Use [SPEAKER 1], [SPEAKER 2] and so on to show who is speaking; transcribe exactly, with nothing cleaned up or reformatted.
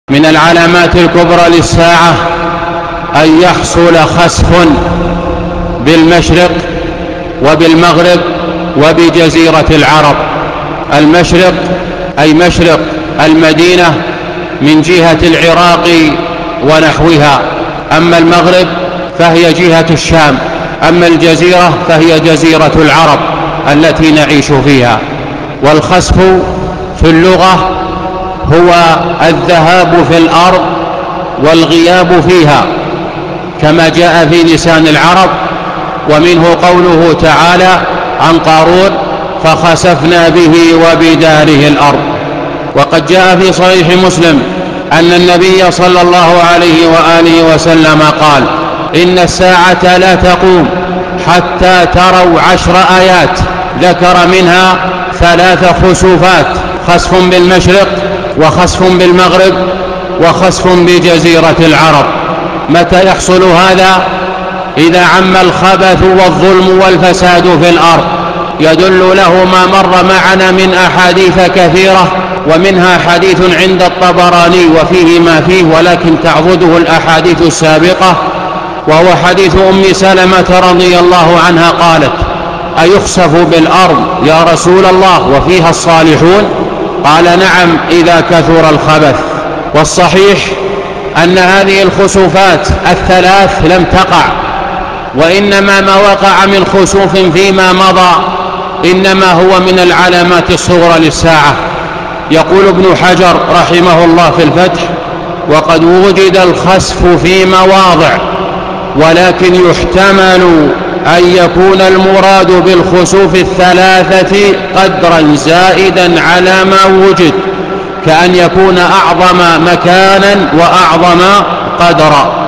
[SPEAKER 1] من العلامات الكبرى للساعة أن يحصل خسف بالمشرق وبالمغرب وبجزيرة العرب. المشرق أي مشرق المدينة من جهة العراق ونحوها، أما المغرب فهي جهة الشام، أما الجزيرة فهي جزيرة العرب التي نعيش فيها. والخسف في اللغة هو الذهاب في الأرض والغياب فيها، كما جاء في لسان العرب، ومنه قوله تعالى عن قارون فخسفنا به وبداره الأرض. وقد جاء في صحيح مسلم أن النبي صلى الله عليه وآله وسلم قال: إن الساعة لا تقوم حتى تروا عشر آيات، ذكر منها ثلاث خسوفات: خسف بالمشرق وخسف بالمغرب وخسف بجزيرة العرب. متى يحصل هذا؟ إذا عم الخبث والظلم والفساد في الأرض. يدل له ما مر معنا من أحاديث كثيرة، ومنها حديث عند الطبراني وفيه ما فيه، ولكن تعضده الأحاديث السابقة، وهو حديث أم سلمة رضي الله عنها قالت: أيخسف بالأرض يا رسول الله وفيها الصالحون؟ قال: نعم، إذا كثر الخبث. والصحيح أن هذه الخسوفات الثلاث لم تقع، وإنما ما وقع من خسوف فيما مضى إنما هو من العلامات الصغرى للساعة. يقول ابن حجر رحمه الله في الفتح: وقد وجد الخسف في مواضع، ولكن يحتمل أن يكون المراد بالخسوف الثلاثة قدرا زائدا على ما وجد، كأن يكون أعظم مكانا وأعظم قدرا.